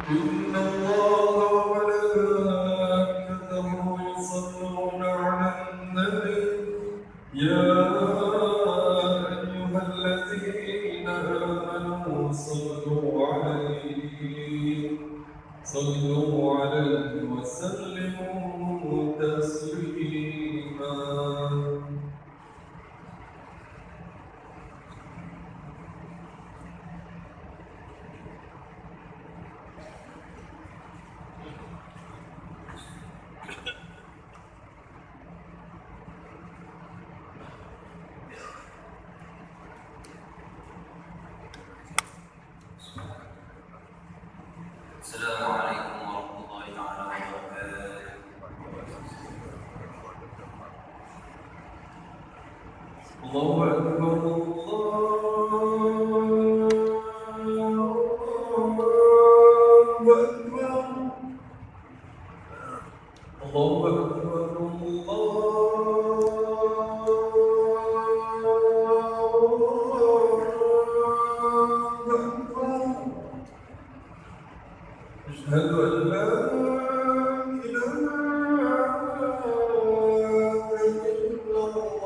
إن الله وملائكته يصلون على النبي يا أيها الذين آمنوا صلوا عليه وسلموا تسليما. السلام عليكم ورحمة الله تعالى وبركاته. الله أكبر الله أكبر أشهد أن لا إله إلا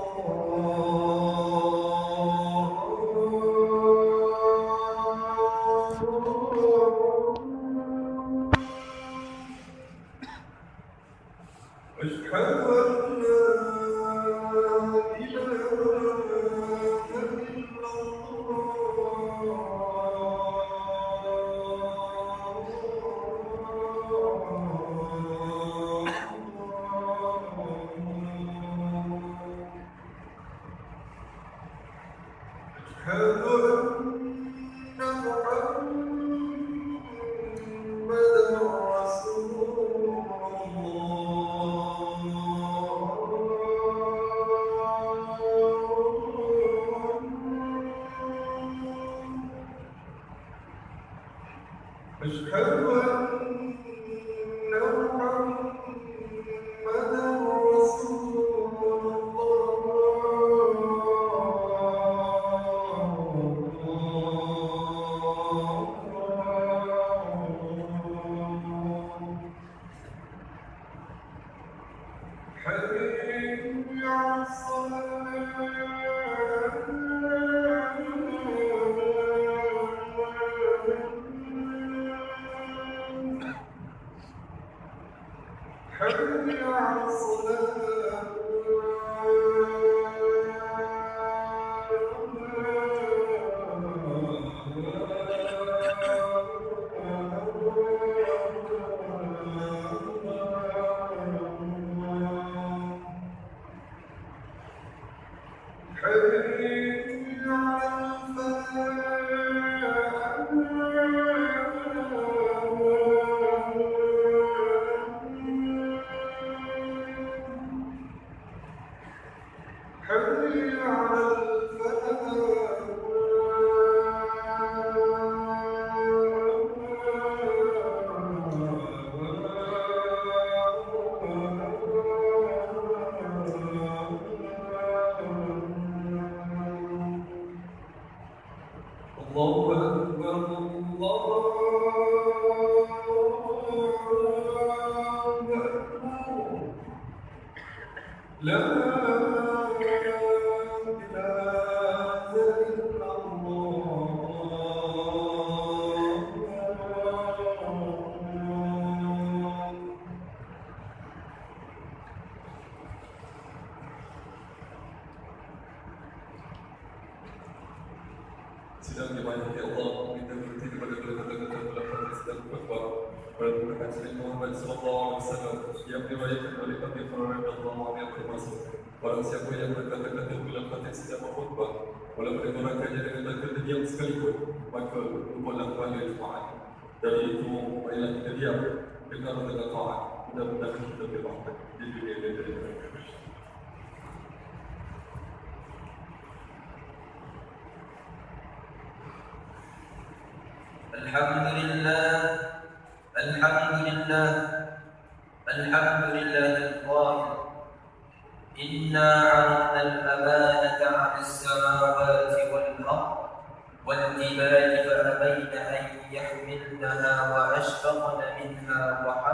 Sedang dibanyak Allah, kita berhenti kepada kata-kata sedang berbuat pada Tuhan Sri Muhammad Sallallahu Alaihi Wasallam yang diriwayatkan oleh Nabi Muhammad Sallallahu Alaihi Wasallam. Barang siapa yang berkata-kata dalam hati sedang berkhutbah, walau mendengarkannya dengan takbir diam sekalipun, maka lupalah pahala Jumaat. Dari itu, marilah kita diam dengar dengan taat. Mudah-mudahan kita berbahagia di dunia dan di akhirat. الحمد لله القائل إنا عرضنا الأمانة على السماوات والأرض والجبال فأبين أن يحملنها وأشفقن منها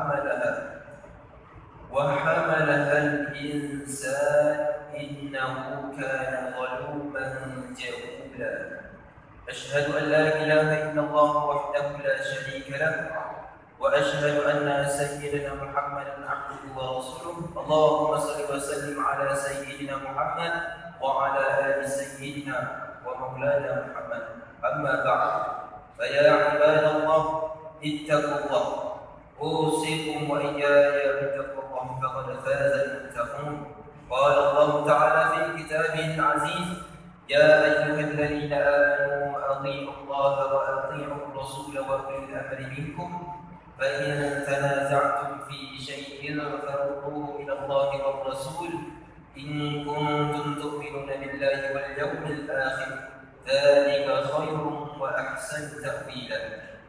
وحملها الإنسان إنه كان ظلوما جهولا. أشهد أن لا إله إلا الله وحده لا شريك له وأشهد أن سيدنا محمدا عبده ورسوله. اللهم صل وسلم على سيدنا محمد وعلى آل سيدنا ومولانا محمد. أما بعد، فيا عباد الله اتقوا الله، أوصيكم وإياي بتقوى الله فقد فاز المتقون. قال الله تعالى في كتابه العزيز: يا أيها الذين آمنوا أطيعوا الله وأطيعوا الرسول وأولي الأمر منكم فإن تنازعتم في شيء فردوه إلى الله والرسول إن كنتم تؤمنون بالله واليوم الآخر ذلك خير وأحسن تأويلا.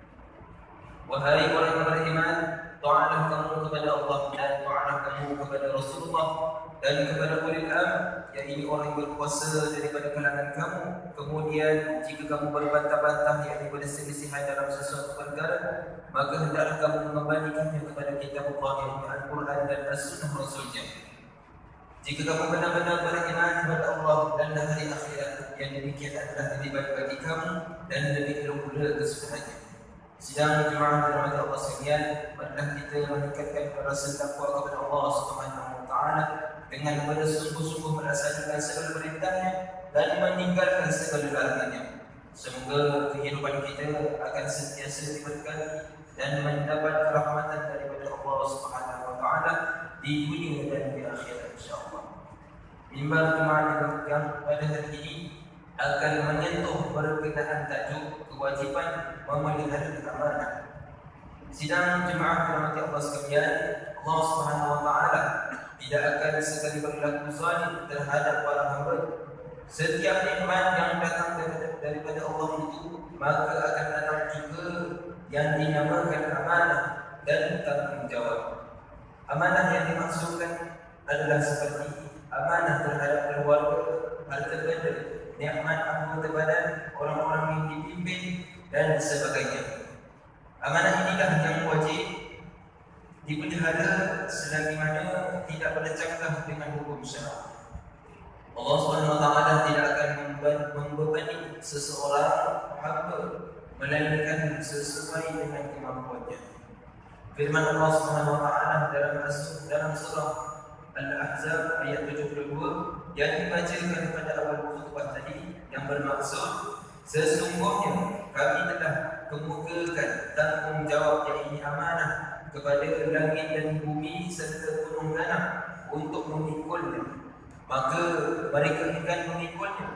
Wahai orang yang beriman, taatlah kamu kepada Allah dan taatlah kamu kepada Rasulullah dan kepada ulil amr, yaitu orang yang berkuasa daripada kalangan kamu. Kemudian jika kamu berbantah-bantah yakni berselisihan dalam sesuatu perkara, maka hendaklah kamu mengembalikannya kepada kitab Allah yaitu Al-Quran dan As-Sunnah Rasulnya. Jika kamu benar-benar beriman kepada Allah dan hari akhirat, yang demikian adalah lebih baik bagi kamu dan lebih elok pula kesudahannya. Sidang jemaah dirahmati Allah sekalian, marilah kita meningkatkan rasa takwa kepada Allah Subhanahu wa taala dengan bersungguh-sungguh melaksanakan segala perintahnya dan meninggalkan segala larangannya. Semoga kehidupan kita akan sentiasa diberkati dan mendapat rahmatan daripada Allah Subhanahu wa taala di dunia dan di akhirat insya-Allah. Mimbar jemaah yang pada hari ini akan menyentuh berkenaan tajuk kewajipan memelihara amanah. Sidang jemaah dirahmati Allah sekalian, Allah Subhanahu wa taala tidak akan sekali berlaku zalim terhadap para hamba. Setiap nikmat yang datang daripada Allah itu, maka akan datang juga yang dinamakan amanah dan tanggungjawab. Amanah yang dimaksudkan adalah seperti amanah terhadap keluarga, harta benda, nikmat anggota badan, orang-orang yang dipimpin dan sebagainya. Amanah inilah yang wajib dipelihara selagi mana tidak bercanggah dengan hukum syara. Allah Subhanahu wa taala tidak akan membebani seseorang hamba melainkan sesuai dengan kemampuannya. Firman Allah Subhanahu wa taala dalam surah Al-Ahzab ayat 72 yang dibacakan pada awal khutbah tadi, yang bermaksud sesungguhnya kami telah kemukakan tanggungjawab yakni amanah kepada langit dan bumi serta gunung tanah untuk memikulnya, maka mereka enggan memikulnya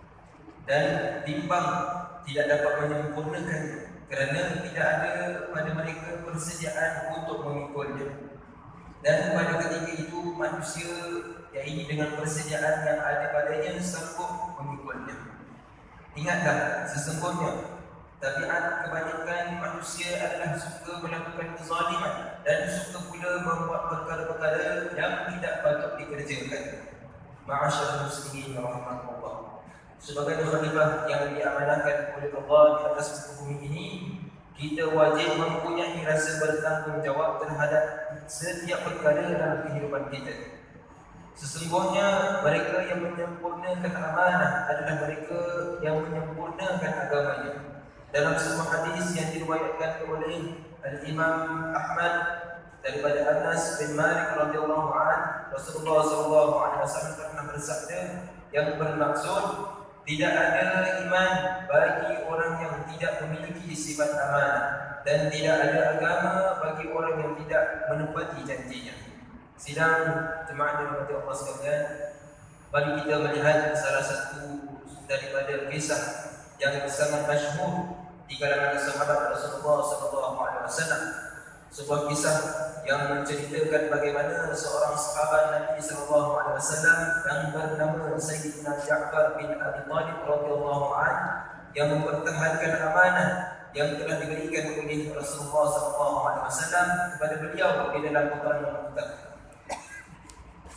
dan timbang tidak dapat menyempurnakannya kerana tidak ada pada mereka persediaan untuk memikulnya. Dan pada ketika itu manusia yakni dengan persediaan yang ada padanya sanggup memikulnya. Ingatlah, sesungguhnya tabiat kebanyakan manusia adalah suka melakukan kezaliman dan suka pula membuat perkara-perkara yang tidak patut dikerjakan. Ma'asyarul muslimin rahmatullah. Sebagai khalifah yang diamanahkan oleh Allah di atas bumi ini, kita wajib mempunyai rasa bertanggungjawab terhadap setiap perkara dalam kehidupan kita. Sesungguhnya mereka yang menyempurnakan amanah adalah mereka yang menyempurnakan agamanya. Dalam sebuah hadis yang diriwayatkan oleh Al-Imam Ahmad daripada Anas bin Malik radhiyallahu anhu, Rasulullah sallallahu alaihi wasallam pernah bersabda yang bermaksud tidak ada iman bagi orang yang tidak memiliki sifat amanah dan tidak ada agama bagi orang yang tidak menepati janjinya. Sidang jemaah dirahmati Allah sekalian, mari kita melihat salah satu daripada kisah yang sangat masyhur di kalangan sahabat Rasulullah sallallahu alaihi wasallam. Sebuah kisah yang menceritakan bagaimana seorang sahabat Nabi sallallahu alaihi wasallam yang bernama Sayyidina Ja'far bin Abi Thalib radhiyallahu anhu yang mempertahankan amanah yang telah diberikan oleh Rasulullah sallallahu alaihi wasallam kepada beliau di dalam Quran yang mutlak.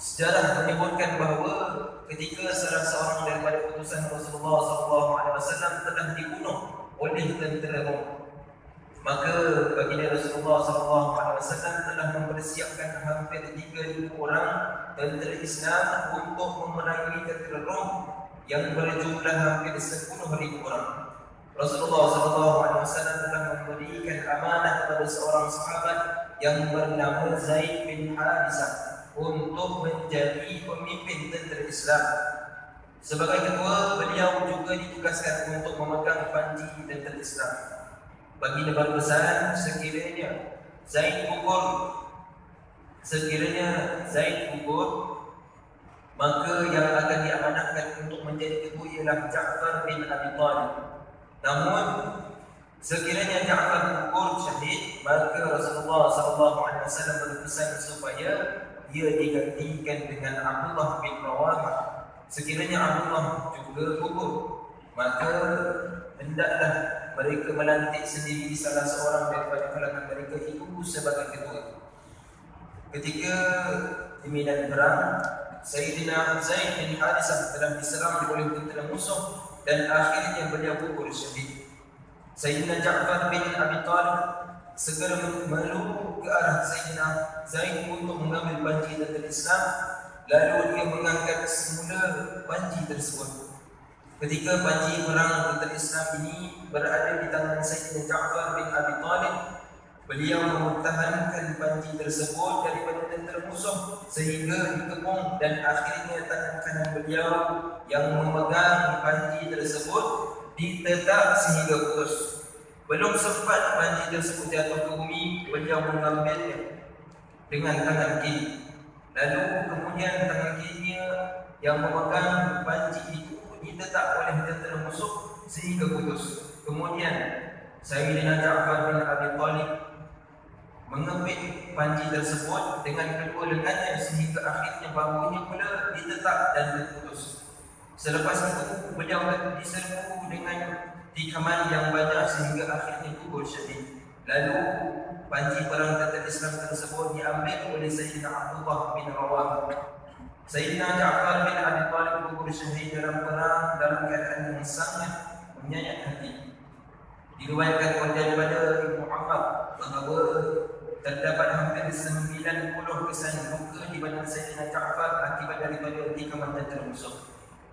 Sejarah menyebutkan bahawa ketika salah seorang daripada utusan Rasulullah SAW telah dibunuh oleh tentera Rom, maka baginda Rasulullah SAW telah mempersiapkan hampir 3,000 orang tentera Islam untuk memerangi tentera Rom yang berjumlah hampir 10,000 orang. Rasulullah SAW telah memberikan amanah kepada seorang sahabat yang bernama Zaid bin Harithah untuk menjadi pemimpin tentera Islam. Sebagai ketua, beliau juga ditugaskan untuk memegang panji tentera Islam. Baginda berpesan, sekiranya Zaid gugur, maka yang akan diamanahkan untuk menjadi ketua ialah Ja'far bin Abi Talib. Namun sekiranya Ja'far gugur syahid, maka Rasulullah SAW berpesan supaya dia digantikan dengan Abdullah bin Rawahah. Sekiranya Abdullah juga gugur, maka hendaklah mereka melantik sendiri salah seorang daripada kalangan mereka itu sebagai ketua. Ketika di medan perang, Sayyidina Zaid bin Harithah telah diserang oleh tentera musuh dan akhirnya beliau gugur syahid. Sayyidina Ja'far bin Abi Talib segera menuju ke arah Sayyidina Zaid untuk mengambil panji tentera Islam. Lalu dia mengangkat semula panji tersebut. Ketika panji perang tentera Islam ini berada di tangan Sayyidina Ja'far bin Abi Talib, beliau mempertahankan panji tersebut daripada tentera musuh sehingga dikepung, dan akhirnya tangan kanan beliau yang memegang panji tersebut ditetak sehingga putus. Belum sempat panji tersebut jatuh ke bumi, beliau mengambilnya dengan tangan kiri. Lalu kemudian tangan kirinya yang memegang panji itu ditetak oleh tentera musuh sehingga putus. Kemudian Sayyidina Ja'far bin Abi Talib mengebit panji tersebut dengan kedua lengannya sehingga akhirnya bahunya pula ditetak dan terputus. Selepas itu beliau diserbu dengan tikaman yang banyak sehingga akhirnya gugur syahid. Lalu panji perang tentera Islam tersebut diambil oleh Sayyidina Abdullah bin Rawahah. Sayyidina Ja'far bin Abi Talib gugur syahid dalam perang dalam keadaan yang sangat menyayat hati. Diriwayatkan daripada Ibnu Muhammad bahawa terdapat hampir 90 kesan luka di badan Sayyidina Ja'far akibat daripada tikaman tentera musuh.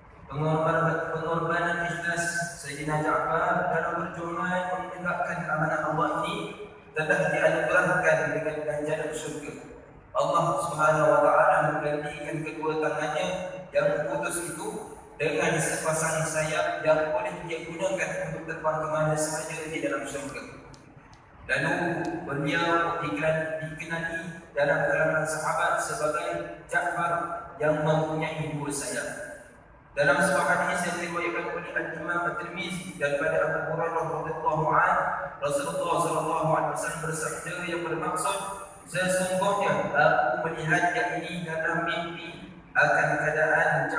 Pengorbanan ikhlas Sayyidina Ja'far dalam perjuangan menegakkan amanah Allah ini telah dianugerahkan dengan ganjaran syurga. Allah Subhanahu wa taala menggantikan kedua tangannya yang putus itu dengan sepasang sayap yang boleh dia gunakan untuk terbang ke mana sahaja di dalam syurga. Lalu beliau dikenali dalam kalangan sahabat sebagai Ja'far yang mempunyai dua sayap. Dalam sebuah hadis yang diriwayatkan oleh Imam At-Tirmizi daripada Abu Hurairah radhiyallahu anhu, Rasulullah sallallahu alaihi wasallam bersabda yang bermaksud, sesungguhnya aku melihat yakni dalam mimpi akan keadaan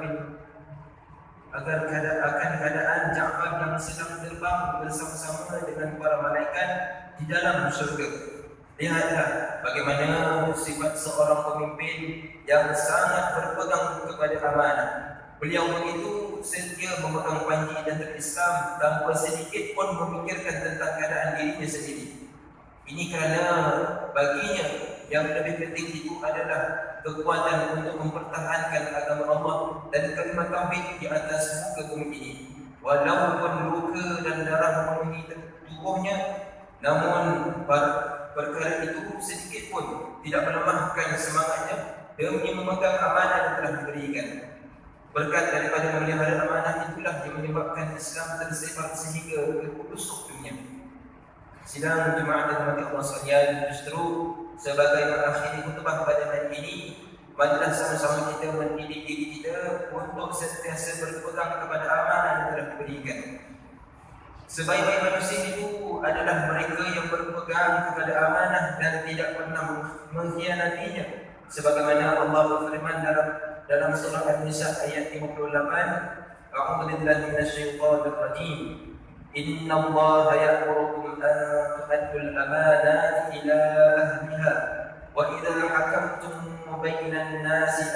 Ja'far yang sedang terbang bersama-sama dengan para malaikat di dalam syurga. Lihatlah bagaimana sifat seorang pemimpin yang sangat berpegang kepada amanah. Beliau begitu setia memegang panji tentera Islam tanpa sedikit pun memikirkan tentang keadaan dirinya sendiri. Ini kerana baginya yang lebih penting itu adalah kekuatan untuk mempertahankan agama Allah dan kalimat tauhid di atas muka bumi ini. Walaupun luka dan darah memenuhi tubuhnya, namun perkara itu sedikit pun tidak melemahkan semangatnya demi memegang amanah yang telah diberikan. Berkat daripada memelihara amanah itulah yang menyebabkan Islam tersebar sehingga ke pelosok dunia. Sidang jemaah dan rahmat Allah sekalian, justru sebagai mengakhiri khutbah pada hari ini, marilah sama-sama kita mendidik diri kita untuk sentiasa berpegang kepada amanah yang telah diberikan. Sebaik-baik manusia itu adalah mereka yang berpegang kepada amanah dan tidak pernah mengkhianatinya. Sebagaimana Allah berfirman dalam surah An-Nisa ayat 58, A'udzu billahi minasyaitonir rajim. Innallaha ya'murukum an tu'addul amanati ila ahliha wa idza hakamtum bainan nasi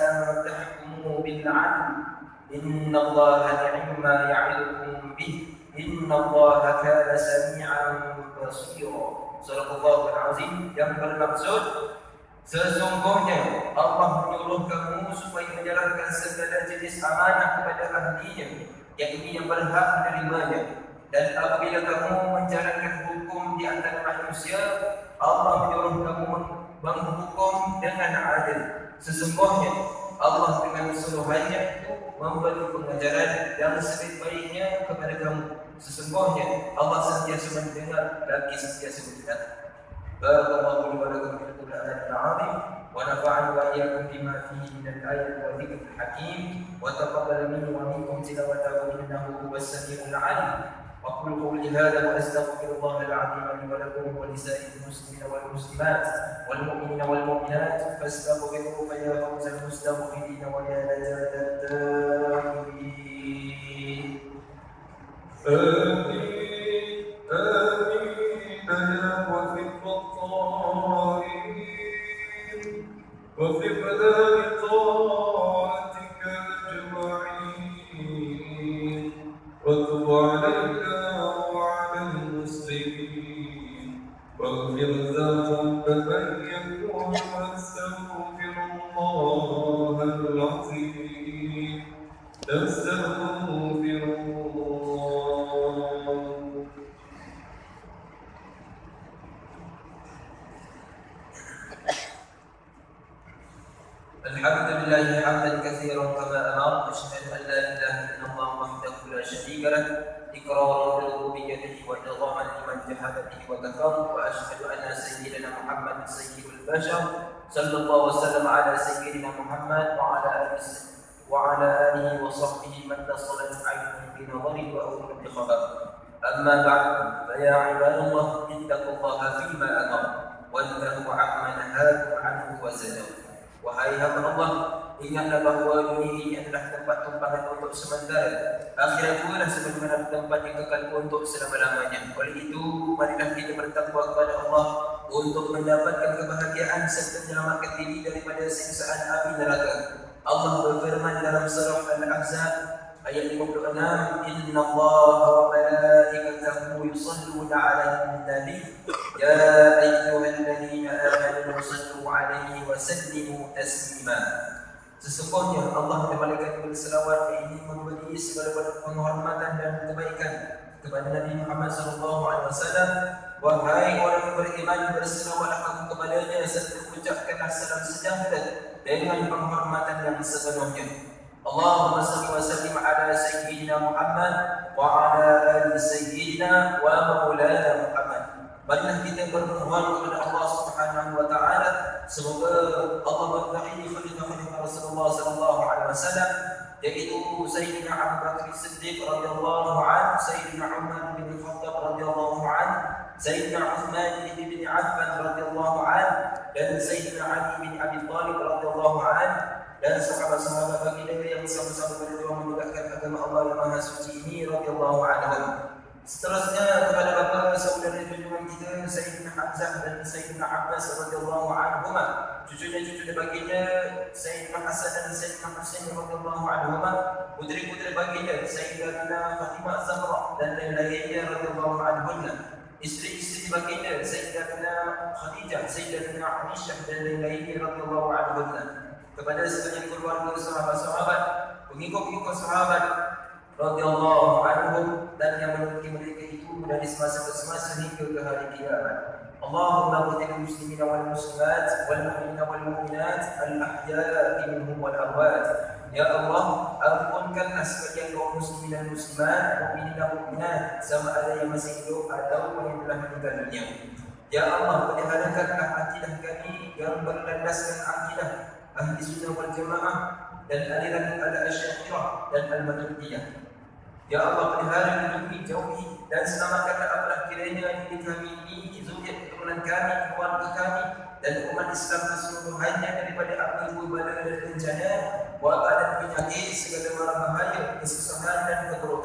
إن الله نعم ما يعظكم به إن الله كان سميعا بصيرا. Sadaqallahul azim. Yang bermaksud, sesungguhnya Allah menyuruh kamu supaya menjalankan segala jenis amanah kepada ahlinya, yakni yang berhak menerimanya. Dan apabila kamu menjalankan hukum di antara manusia, Allah menyuruh kamu menghukum dengan adil. Sesungguhnya Allah dengan suruhannya itu memberi pengajaran yang sebaik-baiknya kepada kamu. Sesungguhnya Allah sentiasa mendengar lagi sentiasa melihat. Barakallahu li wa lakum fil Qur'anil 'azim wa nafa'ani wa iyyakum bima fihi minal ayati wa dzikril hakim wa taqabbal minni wa minkum tilawatahu innahu huwas samiul 'alim. أقول قولي هذا وأستغفر الله العظيم لي ولكم ولسائر المسلمين والمسلمات والمؤمنين والمؤمنات فاستغفروه فيا فوز المستغفرين ويا نجاة التائبين. آمين آمين يا وفق الطائعين وفق ذات طاعتك أجمعين وتب علينا وعلى المسلمين واغفر ذنب من يكون واستغفر الله العظيم نستغفر الحمد لله حمدا كثيرا كما أمر. أشهد أن لا إله إلا الله وحده لا شريك له إقرارا بربوبيته وإرغاما لمن جحد به وكفر. وأشهد أن سيدنا محمد سيد البشر صلى الله وسلم على سيدنا محمد وعلى آله وصحبه من تصلت عينه بنظره وأمر بخبر. أما بعد فيا عباد الله اتقوا الله فيما أمر وانتهوا عما نهاكم عنه وزجر. Wahai hamba Allah, ingatlah bahawa dunia ini adalah tempat tumpahan untuk sementara. Akhirat pula sebagaimana tempat yang kekal untuk selama-lamanya. Oleh itu, marilah kita bertakwa kepada Allah untuk mendapatkan kebahagiaan serta menyelamatkan diri daripada siksaan api neraka. Allah berfirman dalam surah Al-Ahzab ayat 56, Inna Allaha wa malaikatahu yusalluna 'alan nabi ya ayyuhalladzina amanu sallu 'alaihi wa sallimu taslima. Sesungguhnya Allah dan malaikat berselawat ini memberi segala penghormatan dan kebaikan kepada Nabi Muhammad SAW. Wahai orang yang beriman, berselawatlah kamu kepadanya serta ucapkanlah salam sejahtera dengan penghormatan yang sepenuhnya. Allahumma salli wa sallim ala sayyidina Muhammad wa ala ali sayyidina wa maulana Muhammad. Marilah kita bermohon kepada Allah Subhanahu wa taala semoga Allah berkahi khalifah Rasulullah sallallahu alaihi wasallam, yaitu Sayyidina Abu Bakar Siddiq radhiyallahu anhu, Sayyidina Umar bin Khattab radhiyallahu anhu, Sayyidina Uthman bin Affan radhiyallahu anhu, dan Sayyidina Ali bin Abi Thalib radhiyallahu anhu, dan sahabat-sahabat baginda yang sama-sama berjuang menegakkan agama Allah yang Maha Suci ini radhiyallahu anhum. Seterusnya kepada bapa saudara junjungan kita Sayyidina Hamzah dan Sayyidina Abbas radhiyallahu anhuma, cucu-cucu baginda Sayyidina Hasan dan Sayyidina Husain radhiyallahu anhuma, puteri-puteri baginda Sayyidatina Fatimah Zahra dan lain-lainnya radhiyallahu anhunna, isteri-isteri baginda Sayyidatina Khadijah, Sayyidatina Aisyah dan lain-lainnya radhiyallahu anhunna, kepada sekalian keluarga sahabat-sahabat, pengikut-pengikut sahabat radhiyallahu anhum dan yang mengikuti mereka itu dari semasa ke semasa hingga ke hari kiamat. Allahumma qtil muslimin wal muslimat wal mu'minin wal mu'minat al ahya'i minhum wal amwat. Ya Allah, ampunkanlah sekalian kaum muslimin dan muslimat, mukminin dan mukminat, sama ada yang masih hidup atau yang telah meninggal dunia. Ya Allah, peliharakanlah akidah kami yang berlandaskan akidah ahli sunnah wal jamaah dan aliran al-Asy'ariyah dan al-Maturidiyah. Ya Allah, pelihara, lindungi, jauhi dan selamatkanlah apalah kiranya diri kami ini, zuriat keturunan kami, keluarga kami dan umat Islam keseluruhannya daripada api bala dan bencana, wabak dan penyakit, segala mara bahaya, kesusahan dan keburukan.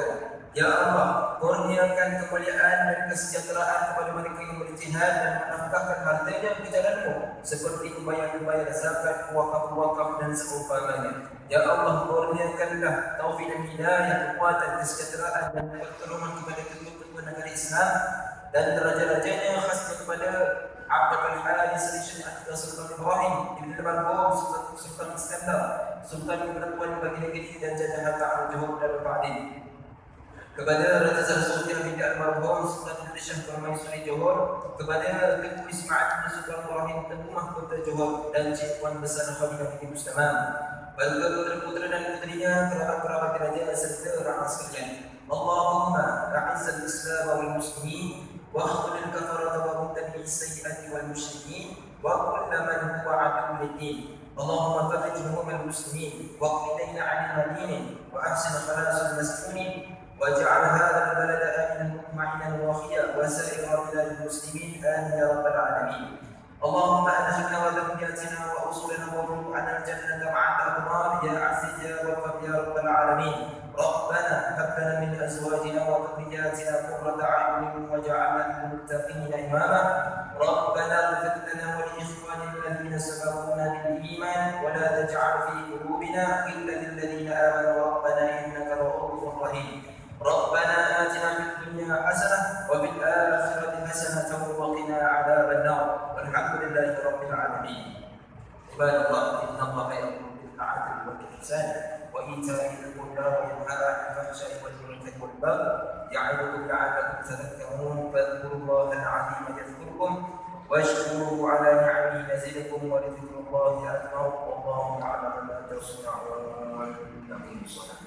Ya Allah, kurniakan kemuliaan dan kesejahteraan kepada mereka yang berjihad dan menafkahkan hartanya ke jalan-Mu, seperti membayar zakat, wakaf dan seumpamanya. Ya Allah, kurniakanlah taufik dan hidayah, kekuatan, kesejahteraan dan pertolongan kepada kedua-dua negara Islam dan raja-rajanya, khasnya kepada Abdul Haris Syekh Sultan Ibrahim Ibn Balbon, Sultan Iskandar, Sultan Perempuan bagi negeri dan jajahan Ta'al Johor dan Ba'din, kepada Raja Zamsuddin bin Al-Marhum Sultan Indonesia Permaisuri Johor, kepada Tengku Ismail bin Sultan Ibrahim Tengku Mahkota Johor dan Cik Puan Besar Khalidah bin Mustamam, bagi putera-putera dan puterinya, kerabat-kerabat kerajaan serta rakyat sekalian. Allahumma a'izzal Islam wal muslimin wa akhdhil kafarata wa mubtadi as-sayyi'ati wal musyrikin wa kull man huwa aduwwun lid-din. Allahumma farrij humumul muslimin wa qina 'anil madinin wa ahsin khalasal mas'ulin واجعل هذا البلد آمنا مطمئنا واخيا وسائر بلاد المسلمين آمين يا رب العالمين. اللهم أدخلنا وذرياتنا وأصولنا وفروعنا الجنة مع الأبرار يا عزيز يا غفار يا رب العالمين. ربنا هب لنا من أزواجنا وذرياتنا قرة أعين واجعلنا للمتقين إماما. ربنا اغفر لنا ولإخواننا الذين سبقونا بالإيمان ولا تجعل في قلوبنا غلا للذين آمنوا ربنا إنك رؤوف رحيم. ربنا آتنا في الدنيا حسنة وفي الآخرة حسنة وقنا عذاب النار والحمد لله رب العالمين. عباد الله إن الله يأمر بالعدل والإحسان وإيتاء ذي القربى وينهى عن الفحشاء والمنكر والبغي يعظكم لعلكم تذكرون فاذكروا الله العظيم يذكركم واشكروه على نعمه يزدكم ولذكر الله أكبر والله يعلم ما تصنعون. أقيموا الصلاة.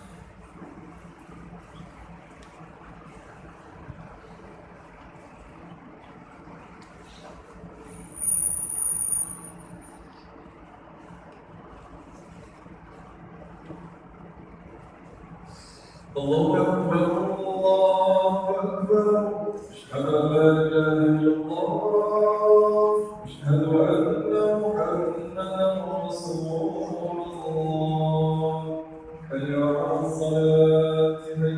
الله أكبر الله أكبر أشهد أن لا إله إلا الله أشهد أن محمدا رسول الله حي على الصلاة